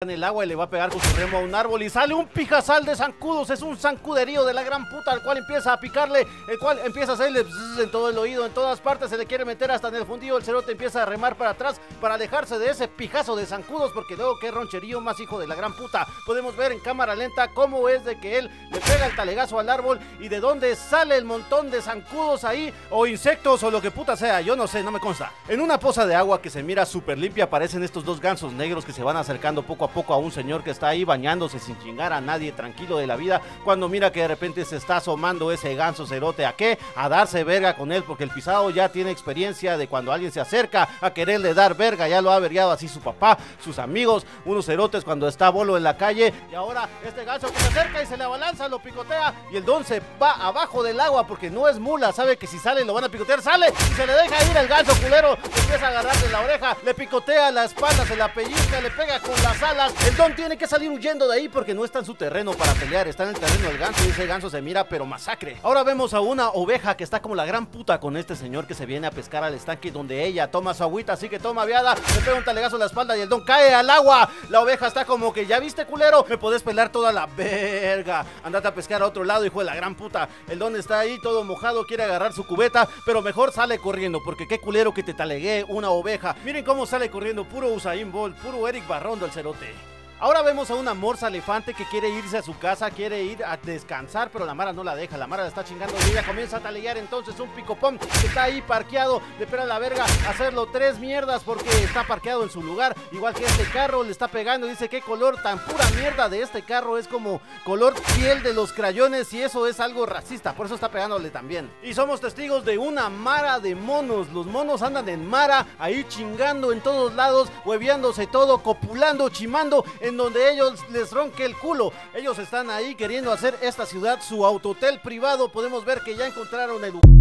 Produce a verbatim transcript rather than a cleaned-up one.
en el agua y le va a pegar con su remo a un árbol y sale un pijazal de zancudos. Es un zancuderío de la gran puta, al cual empieza a picarle, el cual empieza a hacerle en todo el oído, en todas partes, se le quiere meter hasta en el fundillo. El cerote empieza a remar para atrás para alejarse de ese pijazo de zancudos, porque luego qué roncherío más hijo de la gran puta. Podemos ver en cámara lenta cómo es de que él le pega el talegazo al árbol y de dónde sale el montón de zancudos ahí, o insectos o lo que puta sea, yo no sé, no me consta. En una poza de agua que se mira súper limpia aparecen estos dos gansos negros que se van acercando poco a poco a un señor que está ahí bañándose sin chingar a nadie, tranquilo de la vida, cuando mira que de repente se está asomando ese ganso cerote. ¿A qué? A darse verga con él, porque el pisado ya tiene experiencia de cuando alguien se acerca a quererle dar verga, ya lo ha vergado así su papá, sus amigos, unos cerotes cuando está bolo en la calle, y ahora este ganso que se acerca y se le abalanza, lo picotea, y el don se va abajo del agua porque no es mula, sabe que si sale lo van a picotear, sale y se le deja ir el ganso culero, empieza a agarrar de la oreja, le picotea la espalda, se la pellizca, le pega con las alas. El don tiene que salir huyendo de ahí porque no está en su terreno para pelear, está en el terreno del ganso y ese ganso se mira pero masacre. Ahora vemos a una oveja que está como la gran puta con este señor que se viene a pescar al estanque donde ella toma su agüita, así que toma viada, le pega un talegazo en la espalda y el don cae al agua. La oveja está como que, ya viste culero, me podés pelar toda la verga, andate a pescar a otro lado, hijo de la gran puta. El don está ahí todo mojado, quiere agarrar su cubeta, pero mejor sale corriendo, porque qué culero que te talegué una oveja. Miren cómo sale corriendo, puro Usain Bolt, puro Eric Barrondo el cerote. Ahora vemos a una morsa elefante que quiere irse a su casa, quiere ir a descansar, pero la Mara no la deja, la Mara la está chingando y ella comienza a taleguear. Entonces un picopón que está ahí parqueado le pega la verga a hacerlo tres mierdas porque está parqueado en su lugar, igual que este carro le está pegando. Dice qué color tan pura mierda de este carro, es como color piel de los crayones y eso es algo racista, por eso está pegándole también. Y somos testigos de una Mara de monos, los monos andan en Mara ahí chingando en todos lados, hueveándose todo, copulando, chimando, en donde ellos les ronque el culo. Ellos están ahí queriendo hacer esta ciudad su autohotel privado. Podemos ver que ya encontraron el